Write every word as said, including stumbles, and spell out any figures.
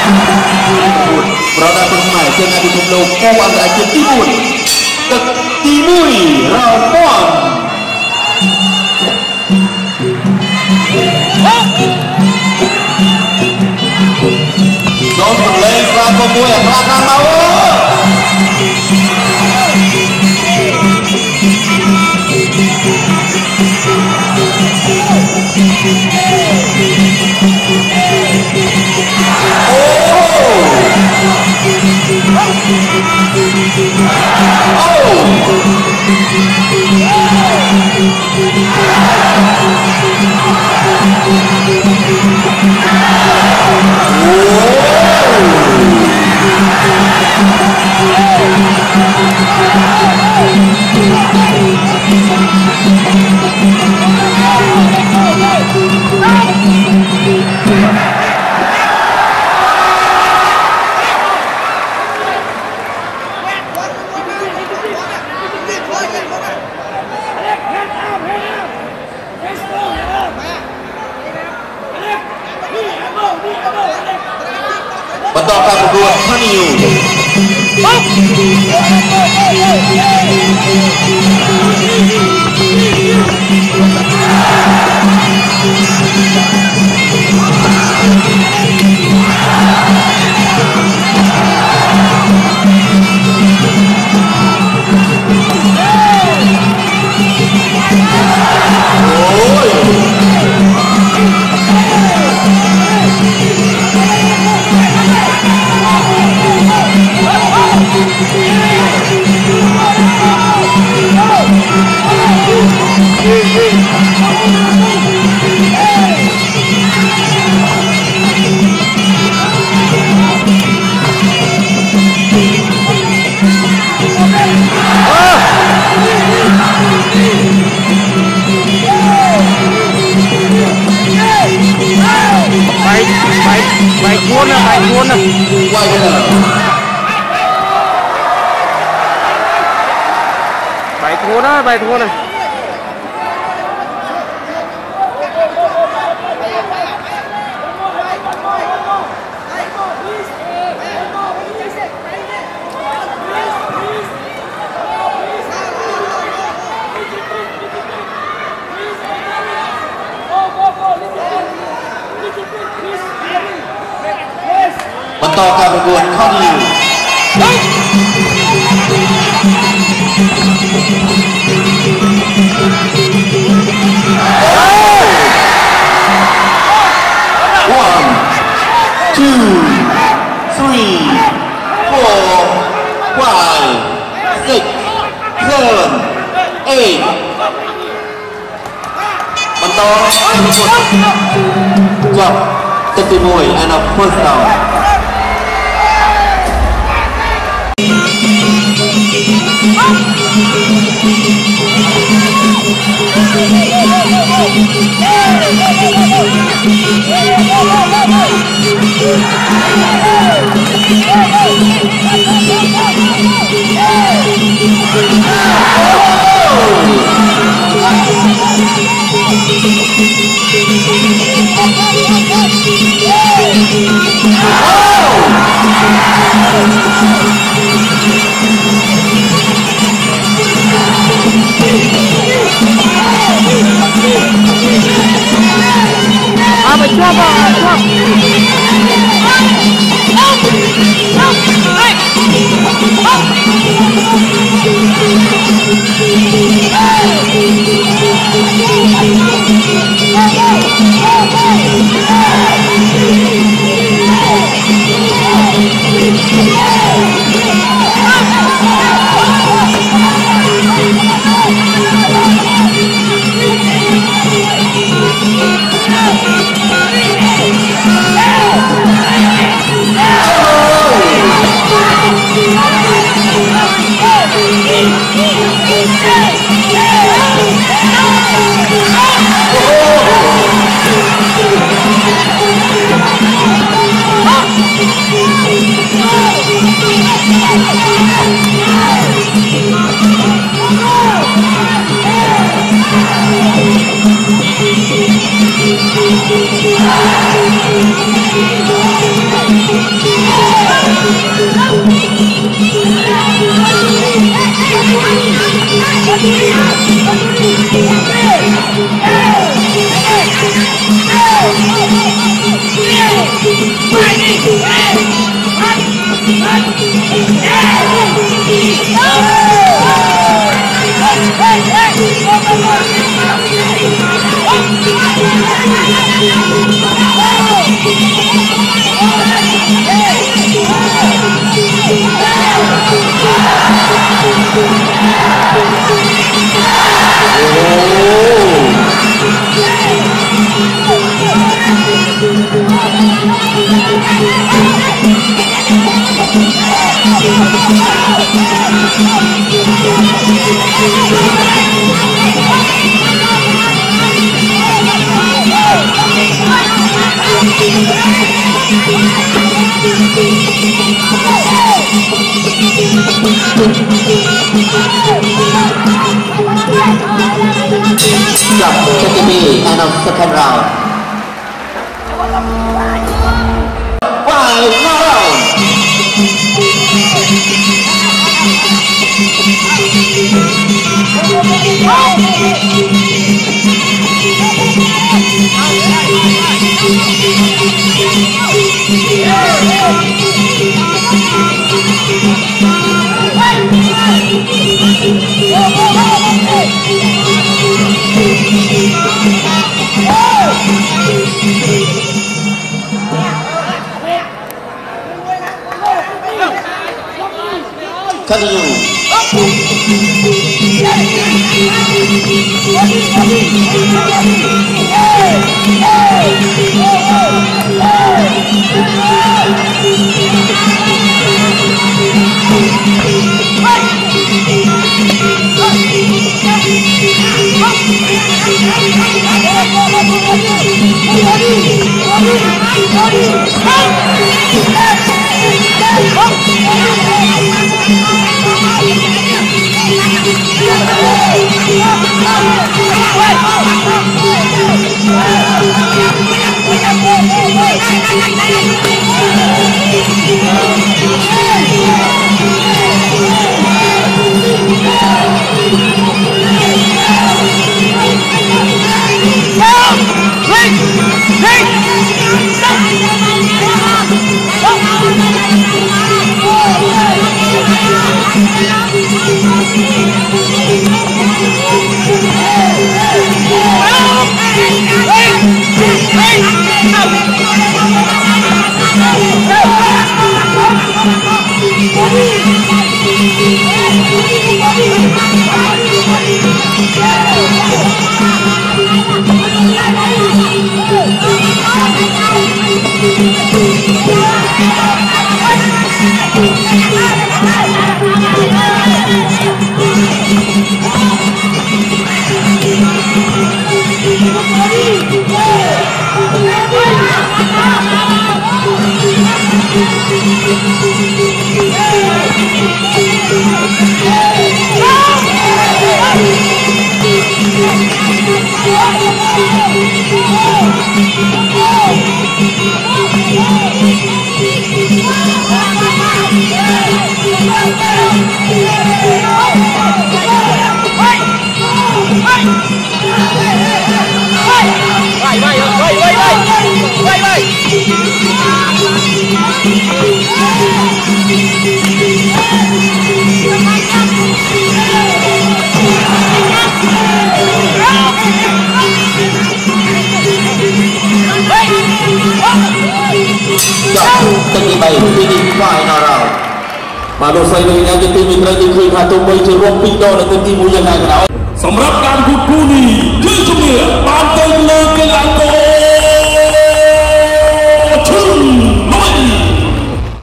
Berada bersama dengan di sebelum kawan rakyat Timur Timui Rampon Jom berlain pelakon gue belakang mau Betulkah berdua Haniu Baik, baik, baik guna, baik guna. Baik guna, baik guna. Betulkah berbuat Haniu One, two, three, four, five, six, seven, eight. Betul Jump Timui and a first down. Apa coba? Hey! Stop, K T B, end of second round. Five round. Continue. Mà đồ xoay này nhau cho team mình đây thì khi mà tôi mới chơi rock pin đô là team team mua dân này cái đó. สำหรับการพูดคู่นี้ยืนจุ่มเหนือ